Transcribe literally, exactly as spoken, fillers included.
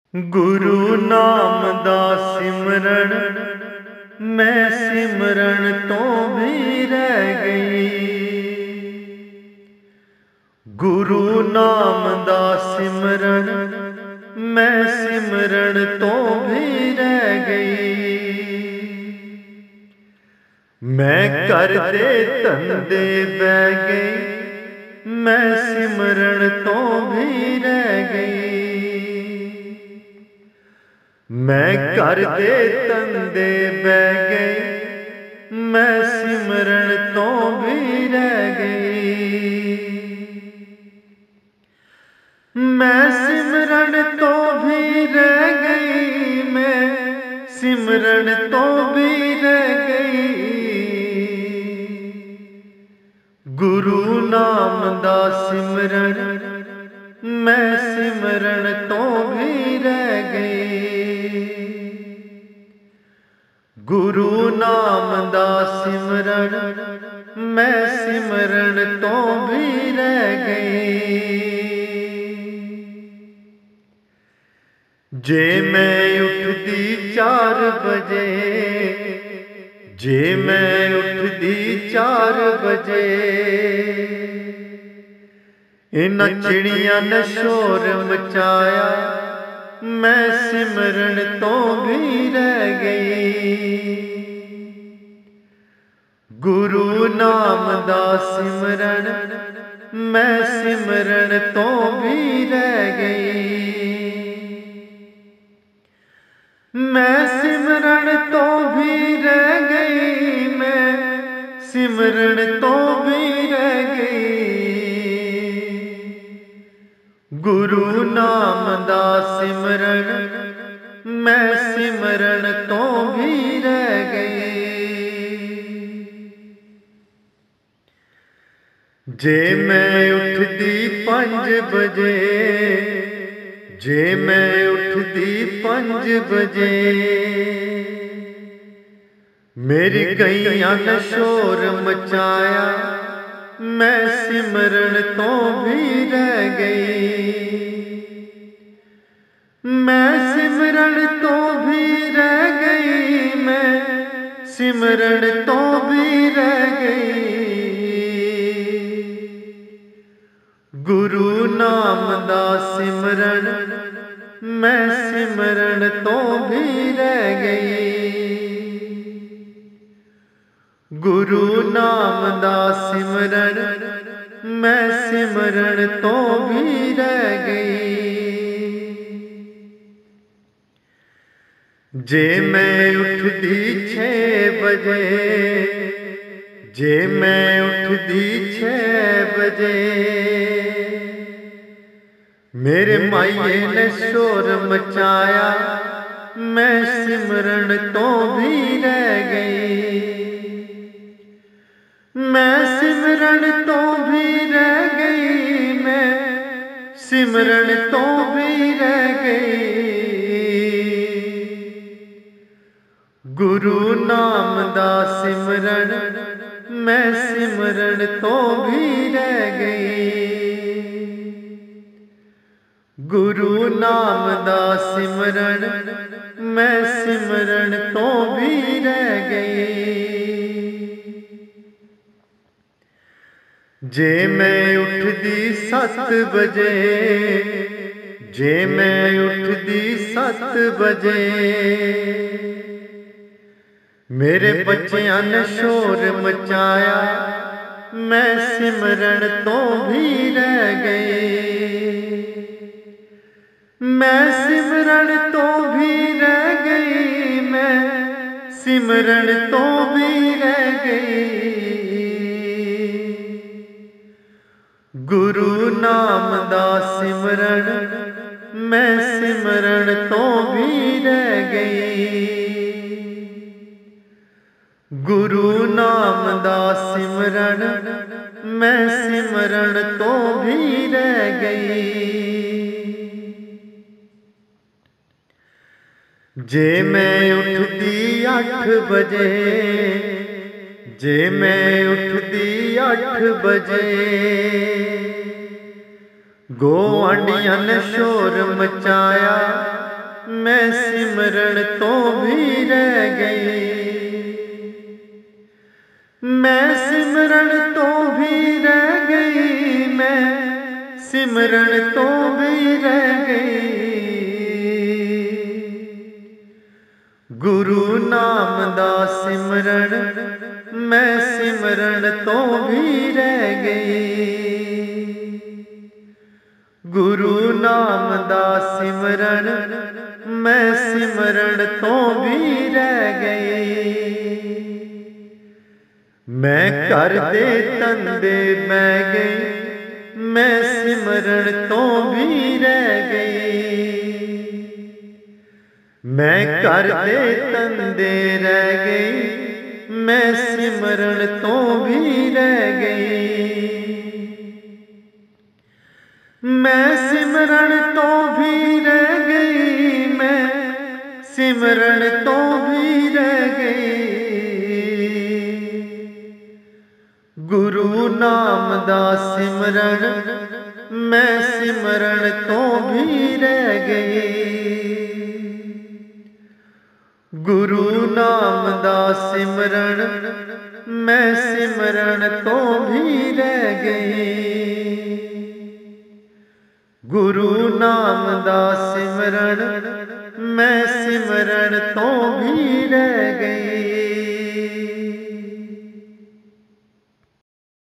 गुरु नाम दा सिमरन मैं सिमरन तो भी रह गई। गुरु नाम दा सिमरन मैं सिमरन तो भी रह गई। मैं कर दे धंधे बह गई, मैं सिमरन तो भी रह गई। मैं कर दे धंधे बह गई, मैं सिमरन तो भी रह गई। मैं सिमरन तो भी रह गई, मैं सिमरन तो भी रह गई। गुरु नाम दा सिमरन मैं सिमरन तो भी रह गई। गुरु नाम दा सिमरन मैं सिमरन तो भी रह गई। जे मैं उठदी चार बजे, जे मैं उठदी चार बजे, इन्हां चिड़ियां ने शोर मचाया, मैं सिमरन तो भी रह गई। गुरु नाम दा सिमरन मैं सिमरन तो भी रह गई। मैं सिमरन तो भी रह गई, मैं सिमरन तो भी रह गई। गुरु नाम दा सिमरन मैं सिमरन तो भी रह गई। जे मैं उठदी पंज बजे, जे मैं उठदी पंज बजे, मेरी गैया ने शोर मचाया, मैं सिमरन तो भी रह गई। मैं सिमरन तो भी रह गई, मैं सिमरन तो भी रह गई। गुरु नाम दा सिमरन मैं सिमरन तो भी रह गई। गुरु नाम दा सिमरन मैं सिमरन तो भी रह गई। जे मैं उठदी छे बजे, जे मैं उठदी छे बजे, मेरे माइये ने शोर मचाया, मैं सिमरन तो भी रह गई। मैं सिमरन तो भी रह गई, मैं सिमरन तो भी रह गई। गुरु नाम दा सिमरन मैं सिमरन तो भी रह गई। गुरु नाम दा सिमरन मैं सिमरन तो भी रह गई। जे मैं उठदी सत बजे, जे मैं उठदी सत बजे, मेरे बच्चियां ने शोर मचाया, मैं सिमरन तो भी रह गई। मैं सिमरन तो भी रह गई, मैं सिमरन तो भी रह गई। गुरु नाम दा सिमरन मैं सिमरन तो भी रह गई। गुरु नाम दा सिमरन मैं सिमरन तो भी रह गई। जे मैं उठदी अठ बजे, जे मैं उठदी अठ बजे, गुआंढियां ने शोर मचाया, मैं सिमरन तो भी रह गई। मैं सिमरन तो भी रह गई, मैं सिमरन तो भी रह गई। गुरु नाम दा सिमरन मैं सिमरन तो भी रह गई। गुरु नाम दा सिमरन मैं सिमरन तो भी रह गई। मैं घर दे तंदे बह गई, मैं सिमरन तो भी रह गई। मैं घर दे तंदे रह गई, मैं सिमरन तो भी रह गई। मैं सिमरन तो भी रह गई, मैं सिमरन तो भी रह गई। गुरु नाम दा सिमरन मैं सिमरन तो भी रह गई। गुरु नाम दा सिमरन मैं सिमरन तो भी रह गई। गुरु नाम दा सिमरन मैं सिमरन तो भी रह गई।